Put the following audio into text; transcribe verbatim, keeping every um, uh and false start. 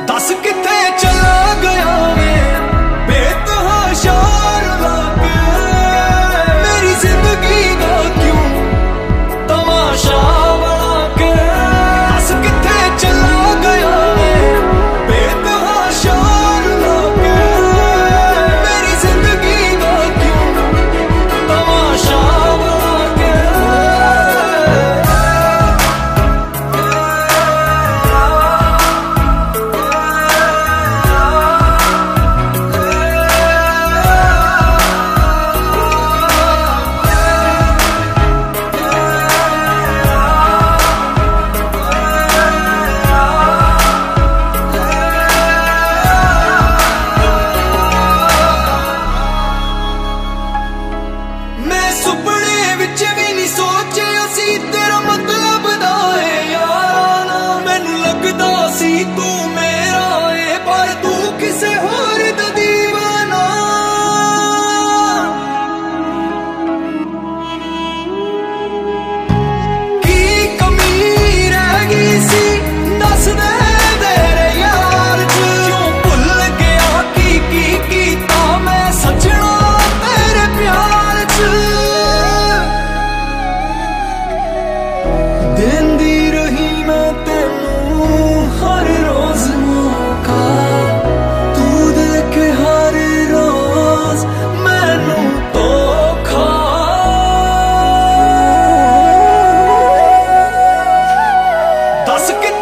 दस किथे चला गया वे बेतहाशा लाके, मेरी जिंदगी का क्यों तमाशा बना के। दस किथे चला गया वे बेतहाशा लाके, मेरी जिंदगी का क्यों तमाशा बना के। मैं सुपने विच भी नहीं सोचिया सी तेरा मतलब दा है यारा, मैनू लगदा सी तू मेरा है पर तू किसे होर दा दीवाना। की कमी रह गई सी दस दे तेरे यार च, क्यों भुल गया की की कीता मैं सजना तेरे प्यार च। देंदी रही मैं तेनू हर रोज मौका, तू देखे हर रोज मैनू धोखा। दस